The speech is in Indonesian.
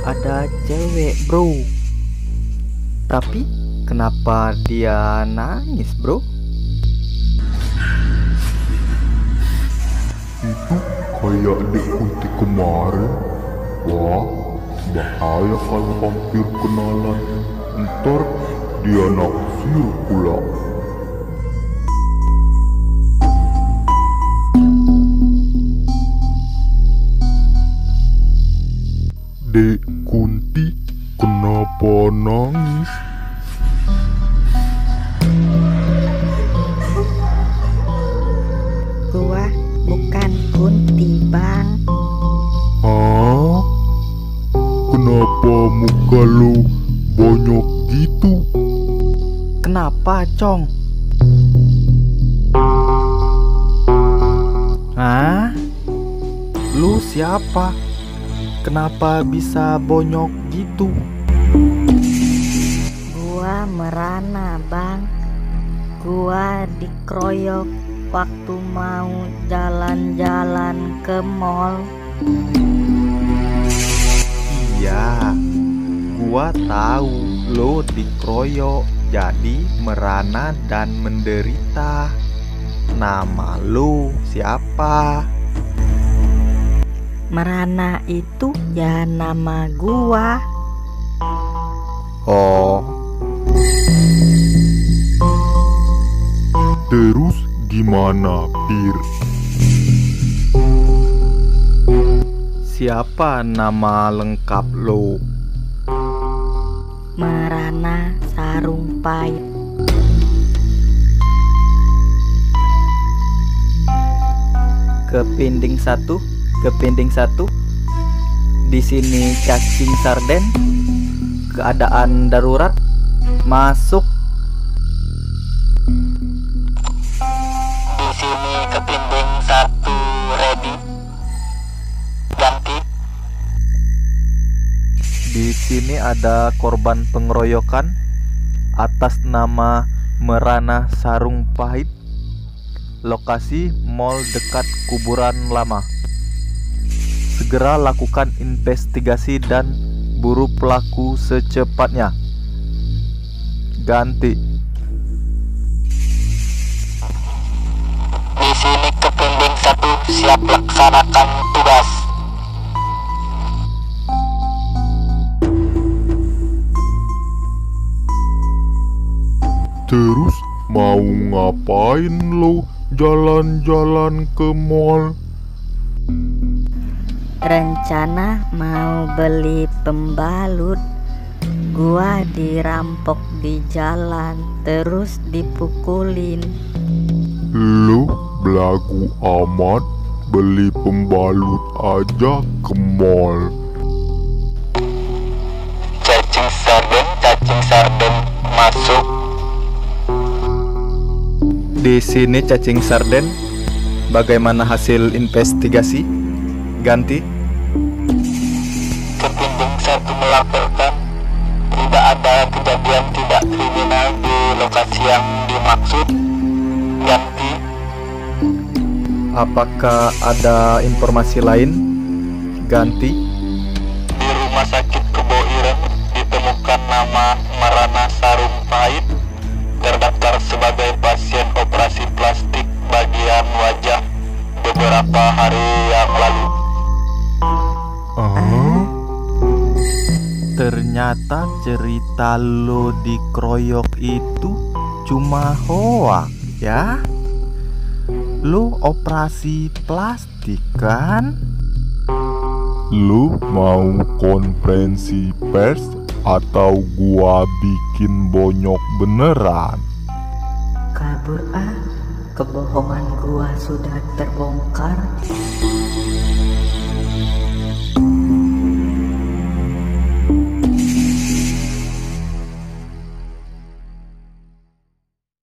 ada cewek, bro. Tapi kenapa dia nangis, bro? Itu kayak adik Kunti kemarin. Wah, bahaya kalau hampir kenalan. Ntar dia naksir pula. Dek Kunti, kenapa nangis? Gua bukan Kunti, Bang. Hah? Kenapa muka lu bonyok gitu? Kenapa, Cong? Hah? Lu siapa? Kenapa bisa bonyok gitu? Gua merana, Bang. Gua dikeroyok waktu mau jalan-jalan ke mall. Iya, gua tahu lo dikeroyok jadi merana dan menderita. Nama lo siapa? Merana itu ya nama gua. Oh, Terus gimana, Pir? siapa nama lengkap lo? Merana Sarumpait. Kepinding satu. Di sini cacing sarden. Keadaan darurat. Masuk. Di sini Kepinding satu ready. Ganti. Di sini ada korban pengeroyokan atas nama Merana Sarumpait. Lokasi mall dekat kuburan lama. Segera lakukan investigasi dan buru pelaku secepatnya. Ganti. Di sini Kepinding satu siap laksanakan tugas. Terus mau ngapain lo jalan-jalan ke mall? Rencana mau beli pembalut. Gua dirampok di jalan, terus dipukulin. Lo belagu amat, beli pembalut aja ke mall. Cacing sarden masuk. Di sini cacing sarden. Bagaimana hasil investigasi? Ganti. Kepinding satu melaporkan tidak ada kejadian tidak kriminal di lokasi yang dimaksud. Ganti. Apakah ada informasi lain? Ganti. Di rumah sakit Kebo Ireng ditemukan nama Merana Sarumpait, terdaftar sebagai pasien operasi plastik bagian wajah beberapa hari yang lalu. Ternyata cerita lo dikeroyok itu cuma hoak ya. Lo operasi plastik kan? Lu mau konferensi pers atau gua bikin bonyok beneran? Kabur ah, kebohongan gua sudah terbongkar.